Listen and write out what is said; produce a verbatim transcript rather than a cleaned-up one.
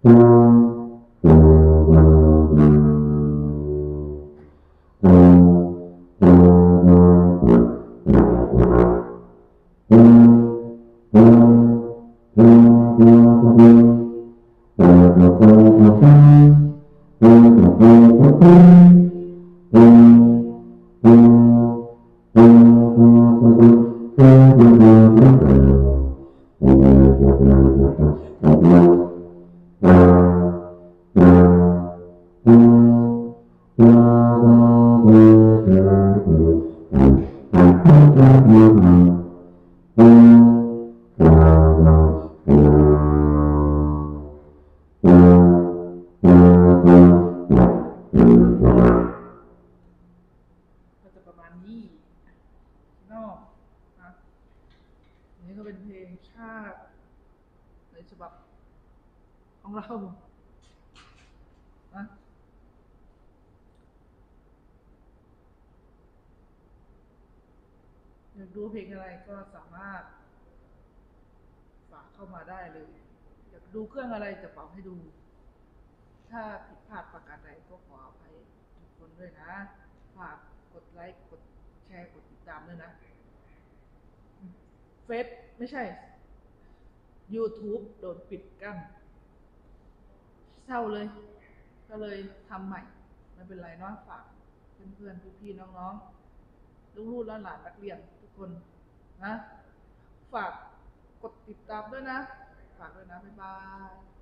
ก็จะประมาณนี้นอกนะนี่ก็เป็นเพลงชาติในฉบับของเรานะอยากดูเพลงอะไรก็สามารถฝากเข้ามาได้เลยอยากดูเครื่องอะไรจะเป่าให้ดูถ้าผิดพลาดประการใดก็ขออภัยทุกคนด้วยนะฝากกดไลค์กดแชร์กดติดตามด้วยนะเฟซไม่ใช่ YouTube โดนปิดกั้นเศร้าเลยก็เลยทำใหม่ไม่เป็นไรเนาะฝากเพื่อนๆพี่ๆน้องๆลูกๆหลานๆนักเรียนทุกคนนะฝากกดติดตามด้วยนะฝากด้วยนะบ๊ายบาย